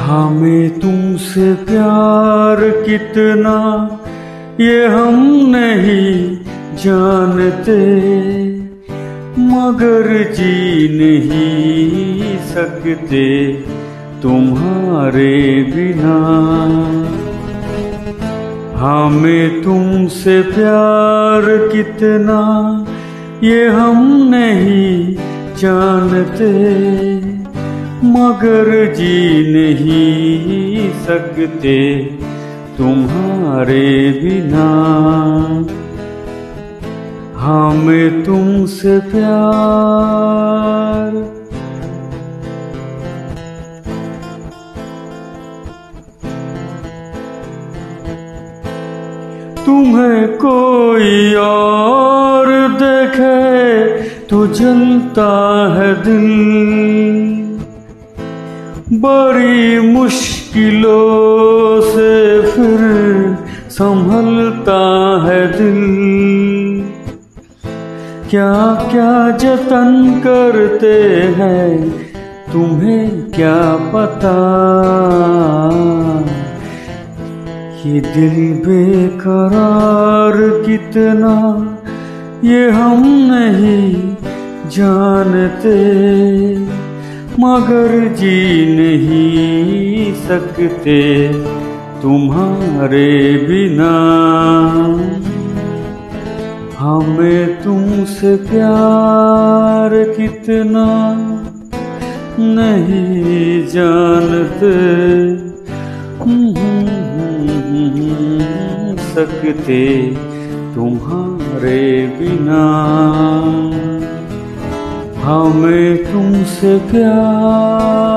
हमें तुमसे प्यार कितना ये हम नहीं जानते, मगर जी नहीं सकते तुम्हारे बिना। हमें तुमसे प्यार कितना ये हम नहीं जानते, मगर जी नहीं सकते तुम्हारे बिना। हमें तुमसे प्यार। तुम्हें कोई और देखे तो जलता है दिल, बड़ी मुश्किलों से फिर संभलता है दिल। क्या क्या जतन करते हैं तुम्हें क्या पता, ये दिल बेकरार कितना ये हम नहीं जानते, मगर जी नहीं सकते तुम्हारे बिना। हमें तुमसे प्यार कितना नहीं जानते सकते तुम्हारे बिना। हमें तुमसे प्यार।